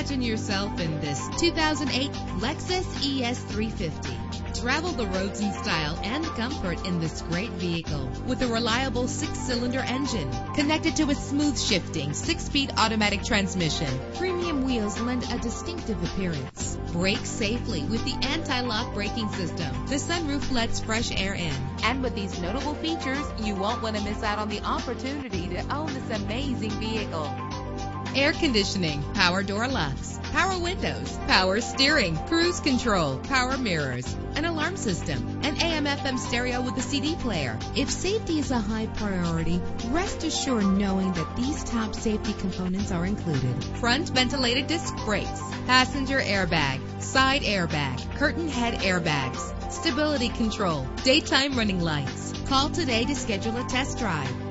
Imagine yourself in this 2008 Lexus ES350. Travel the roads in style and comfort in this great vehicle with a reliable 6-cylinder engine connected to a smooth shifting 6-speed automatic transmission. Premium wheels lend a distinctive appearance. Brake safely with the anti-lock braking system. The sunroof lets fresh air in. And with these notable features, you won't want to miss out on the opportunity to own this amazing vehicle. Air conditioning, power door locks, power windows, power steering, cruise control, power mirrors, an alarm system, an AM/FM stereo with a CD player. If safety is a high priority, rest assured knowing that these top safety components are included. Front ventilated disc brakes, passenger airbag, side airbag, curtain head airbags, stability control, daytime running lights. Call today to schedule a test drive.